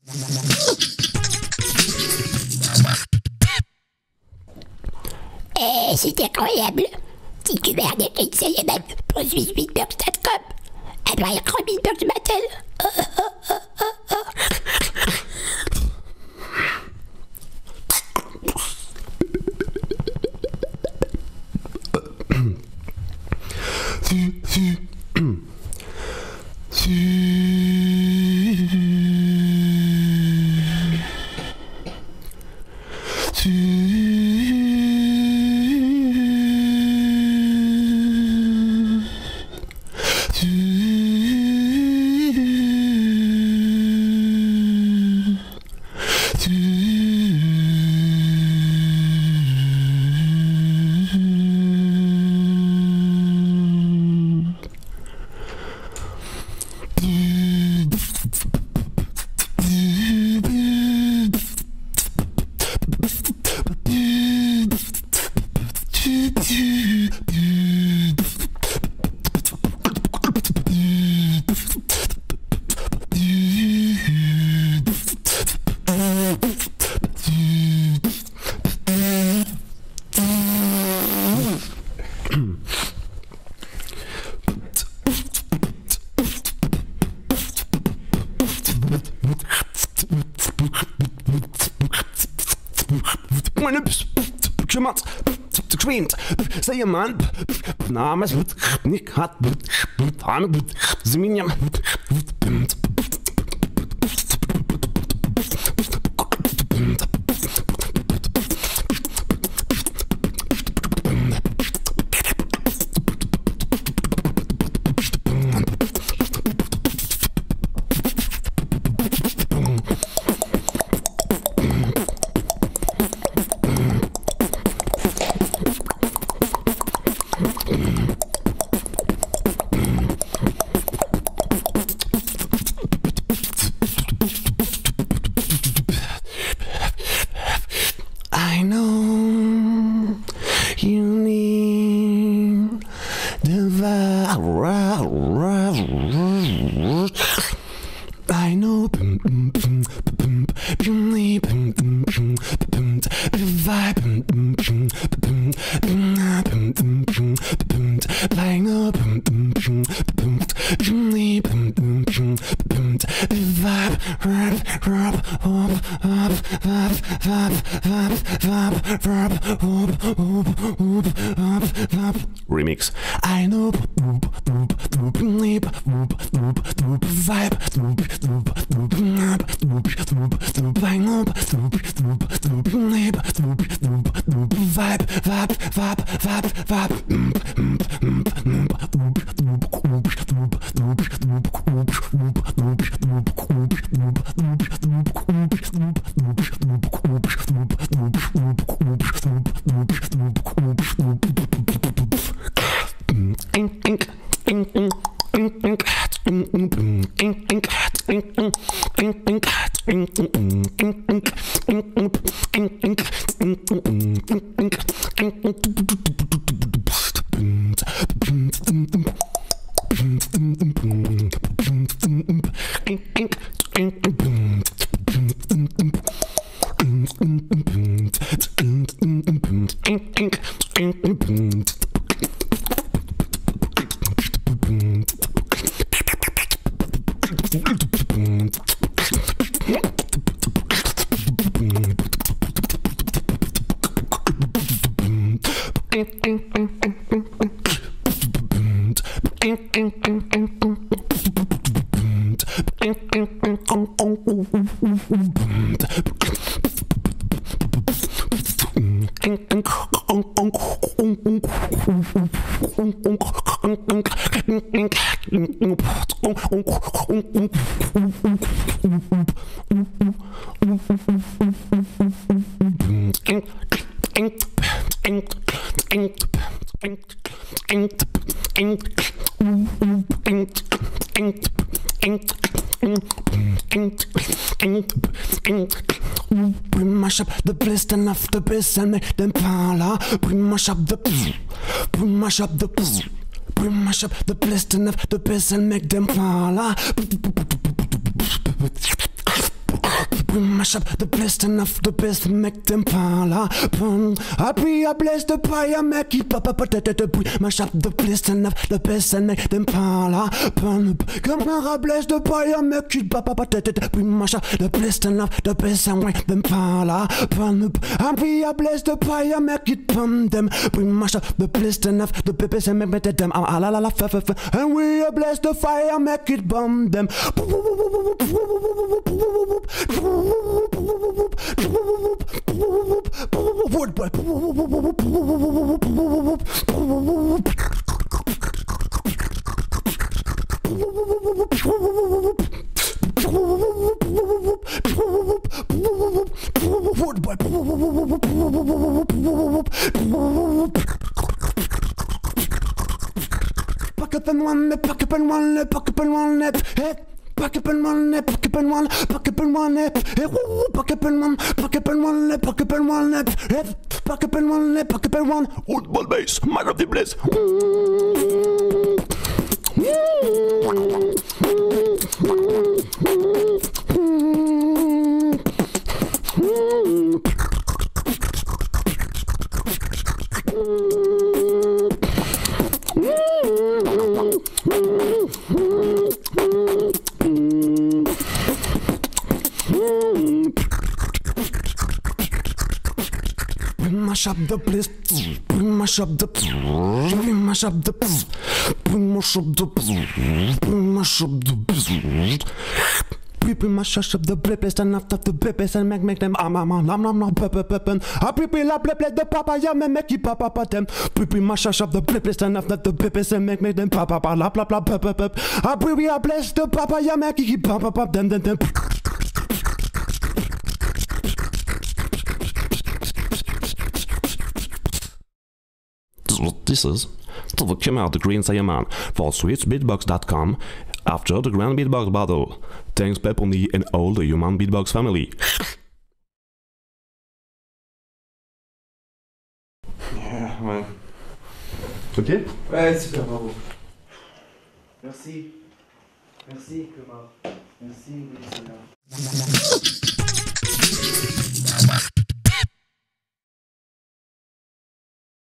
C'est incroyable. Si tu veux regarder c'est même pour Swissbeatbox.com. Elle va y Grand Beatbox Battle. Keumart, Quint, say a man, Namas, Nick Hat, I'm Ziminium. I know you need the I know remix. I know we mash up the bliss enough the biss and make them parlor. We mash up the we mash up the we mash up the bliss enough the biss and make them parlor. We mash up the best enough, the best make them parla. I bless the fire, make it pop up. We mash up the best enough, the best and make them parla. Come on, bless the fire, make it pop up. We mash up the best enough, the best and make them parla. I bless the fire, make it pump them. We mash up the best enough, the best and make them. And we bless the fire, make it bomb them. Pack up and one, pack up and one, pack up and one, pack up and one, pack up and one, pack up and one, pack up and one, pack up and one, pack up and one, pack up and one, pack up and one. Football base, man of the place. We mash up the place, we mash up the, we mash up the, we mash up the, we mash up the, we mash up the place and after the place and make them the papa ya make you papa them. We mash up the place and after the place and make them papa la bla bla bla. We are blessed the papa ya make you papa them. This is the Keumart the Green Man for Swissbeatbox.com after the Grand Beatbox Battle. Thanks Pepperoni and all the human beatbox family. Yeah, ouais. Ok? Ouais, super, bravo. Merci. Merci, Keumart. Merci, Seigneur.